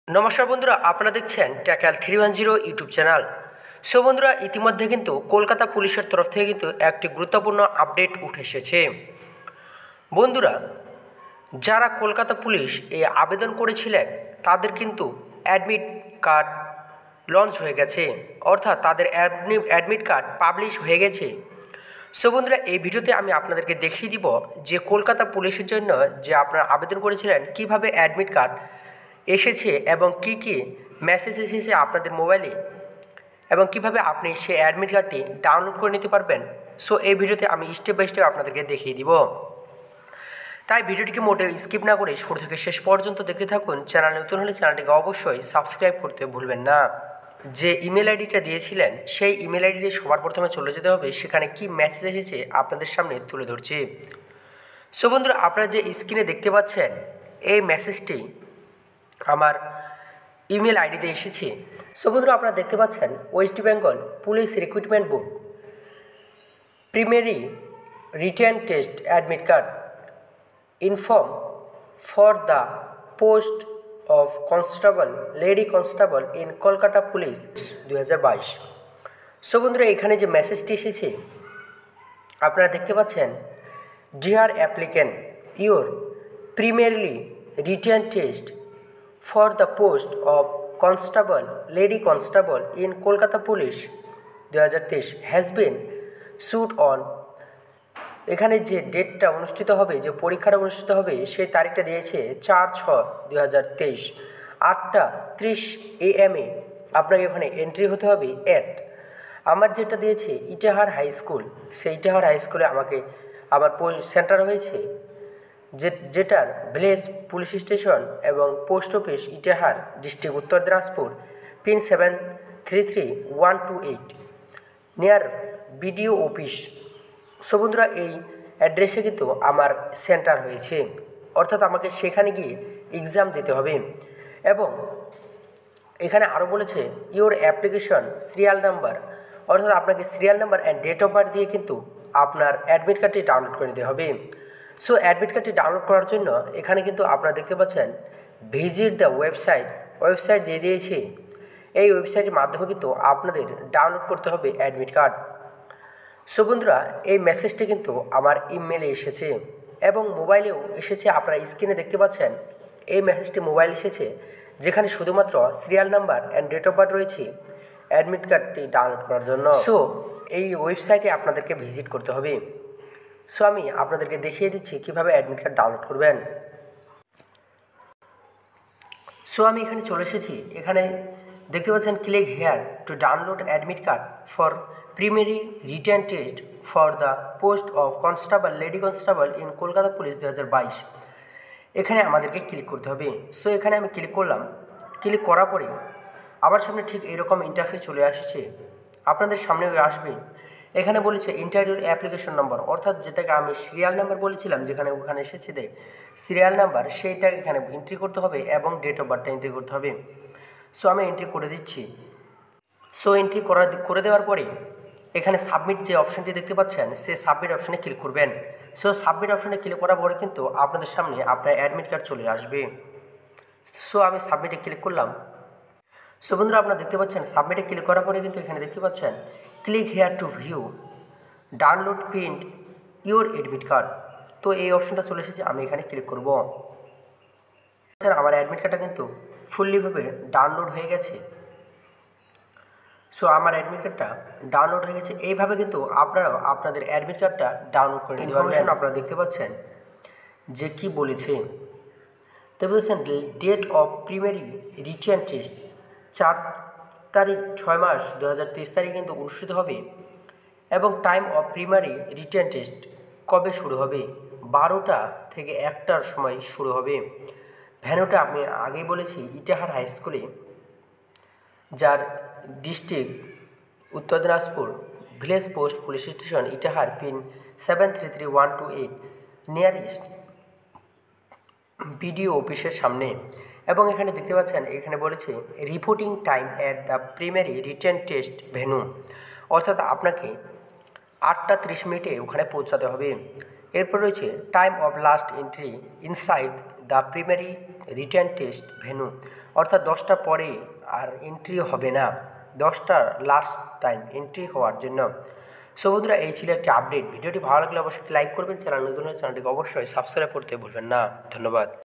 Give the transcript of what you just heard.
নমস্কার বন্ধুরা, আপনারা দেখছেন ট্যাকাল 310 ইউটিউব চ্যানেল। সো বন্ধুরা, ইতিমধ্যে কিন্তু কলকাতা পুলিশের তরফ থেকে কিন্তু একটি গুরুত্বপূর্ণ আপডেট উঠে এসেছে। বন্ধুরা, যারা কলকাতা পুলিশ আবেদন করেছিলেন তাদের কিন্তু অ্যাডমিট কার্ড লঞ্চ হয়ে গেছে, অর্থাৎ তাদের অ্যাডমিট কার্ড পাবলিশ হয়ে গেছে। সো বন্ধুরা, এই ভিডিওতে আমি আপনাদেরকে দেখিয়ে দিব যে কলকাতা পুলিশের জন্য যে আপনারা আবেদন করেছিলেন কিভাবে অ্যাডমিট কার্ড এসেছে এবং কি কি মেসেজ এসেছে আপনাদের মোবাইলে এবং কিভাবে আপনি সেই অ্যাডমিট কার্ডটি ডাউনলোড করে নিতে পারবেন। সো এই ভিডিওতে আমি স্টেপ বাই স্টেপ আপনাদেরকে দেখিয়ে দিব, তাই ভিডিওটিকে মোটেও স্কিপ না করে শুরু থেকে শেষ পর্যন্ত দেখতে থাকুন। চ্যানেল নতুন হলে চ্যানেলটিকে অবশ্যই সাবস্ক্রাইব করতে ভুলবেন না। যে ইমেল আইডিটা দিয়েছিলেন সেই ইমেল আইডিতে সবার প্রথমে চলে যেতে হবে, সেখানে কি মেসেজ এসেছে আপনাদের সামনে তুলে ধরছি। সো বন্ধুরা, আপনারা যে স্ক্রিনে দেখতে পাচ্ছেন এই মেসেজটি আমার ইমেল আইডিতে এসেছে। সো বন্ধুরা, আপনারা দেখতে পাচ্ছেন West Bengal police recruitment board primary written test admit card inform for the post of constable lady constable in Kolkata police 2022। So বন্ধুরা, এখানে যে মেসেজটি এসেছে আপনারা দেখতে পাচ্ছেন, dear applicant, your primarily written test for the post of constable lady constable in Kolkata Police 2023 has been sued on। এখানে যে ডেটটা অনুষ্ঠিত হবে, যে পরীক্ষাটা অনুষ্ঠিত হবে সেই তারিখটা দিয়েছে 4/6/2023 8:30 AM আপনাকে এখানে এন্ট্রি হতে হবে আমার যেটা দিয়েছে ইটাহার হাই স্কুল, সেই ইটাহার হাই স্কুলে আমাকে আমার সেন্টার হয়েছে, যেটার ভিলেজ পুলিশ স্টেশন এবং post office Itahar, district Uttar Dinajpur, pin 733128 near BDO office. So বন্ধুরা, এই অ্যাড্রেসে কিন্তু আমার সেন্টার হয়েছে, অর্থাৎ আমাকে সেখানে গিয়ে এক্সাম দিতে হবে। এবং এখানে আরও বলেছে ইওর অ্যাপ্লিকেশন সিরিয়াল নাম্বার, অর্থাৎ আপনাকে serial number and date of birth দিয়ে কিন্তু আপনার অ্যাডমিট কার্ডটি ডাউনলোড করে নিতে হবে। সো অ্যাডমিট কার্ডটি ডাউনলোড করার জন্য এখানে কিন্তু আপনারা দেখতে পাচ্ছেন ভিজিট দ্য ওয়েবসাইট দিয়ে দিয়েছি। এই ওয়েবসাইটের মাধ্যমে কিন্তু আপনাদের ডাউনলোড করতে হবে অ্যাডমিট কার্ড। সো বন্ধুরা, এই মেসেজটি কিন্তু আমার ইমেলে এসেছে এবং মোবাইলেও এসেছে। আপনারা স্ক্রিনে দেখতে পাচ্ছেন এই মেসেজটি মোবাইল এসেছে, যেখানে শুধুমাত্র serial number and date of birth রয়েছে অ্যাডমিট কার্ডটি ডাউনলোড করার জন্য। সো এই ওয়েবসাইটে আপনাদেরকে ভিজিট করতে হবে। সো আমি আপনাদেরকে দেখিয়ে দিচ্ছি কীভাবে অ্যাডমিট কার্ড ডাউনলোড করবেন। সো আমি এখানে চলে এসেছি। এখানে দেখতে পাচ্ছেন click here to download admit card for primary written test for the post of constable lady constable in Kolkata police 2022। এখানে আমাদেরকে ক্লিক করতে হবে। সো এখানে আমি ক্লিক করলাম। ক্লিক করার পরে আমার সামনে ঠিক এরকম ইন্টারফেস চলে আসছে, আপনাদের সামনেও আসবে। এখানে বলেছে ইন্টারভিউর অ্যাপ্লিকেশন নম্বর, অর্থাৎ যেটাকে আমি সিরিয়াল নাম্বার বলেছিলাম, যেখানে ওখানে এসেছে সিরিয়াল নাম্বার, সেইটাকে এখানে এন্ট্রি করতে হবে এবং ডেট অফ বার্থটা এন্ট্রি করতে হবে। সো আমি এন্ট্রি করে দিচ্ছি। সো এন্ট্রি করে দেওয়ার পরে এখানে সাবমিট যে অপশানটি দেখতে পাচ্ছেন, সেই সাবমিট অপশানে ক্লিক করবেন। সো সাবমিট অপশানে ক্লিক করার পরে কিন্তু আপনাদের সামনে আপনার অ্যাডমিট কার্ড চলে আসবে। সো আমি সাবমিটে ক্লিক করলাম। সো বন্ধুরা, আপনারা দেখতে পাচ্ছেন সাবমিটে ক্লিক করার পরে কিন্তু এখানে দেখতে পাচ্ছেন click here to view download print your admit card. তো এই অপশনটা চলে এসেছে, আমি এখানে ক্লিক করব। আমার অ্যাডমিট কার্ডটা কিন্তু ফুললিভাবে ডাউনলোড হয়ে গেছে। সো আমার অ্যাডমিট কার্ডটা ডাউনলোড হয়ে গেছে। এইভাবে কিন্তু আপনারাও আপনাদের অ্যাডমিট কার্ডটা ডাউনলোড করে নিতে পারবেন। আপনারা দেখতে পাচ্ছেন যে কি বলেছে, তো বলেছেন date of primary written test 4/6/2023 কিন্তু অনুষ্ঠিত হবে এবং time of primary written test কবে শুরু হবে, 12টা থেকে 1টার সময় শুরু হবে। ভ্যানুটা আমি আগেই বলেছি ইটাহার হাই স্কুলে, যার district Uttar Dinajpur, village post police station Itahar, pin 733128 nearest BDO অফিসের সামনে। এবং এখানে দেখতে পাচ্ছেন এখানে বলেছে reporting time at the primary written test venue, অর্থাৎ আপনাকে 8:30 ওখানে পৌঁছাতে হবে। এরপর রয়েছে time of last entry inside the primary written test venue, অর্থাৎ 10টা পরে আর এন্ট্রি হবে না, 10টার লাস্ট টাইম এন্ট্রি হওয়ার জন্য। সো বন্ধুরা, এই ছিল একটি আপডেট। ভিডিওটি ভালো লাগলে অবশ্যই লাইক করবেন, চ্যানেল নতুন হলে চ্যানেলটিকে অবশ্যই সাবস্ক্রাইব করতে ভুলবেন না। ধন্যবাদ।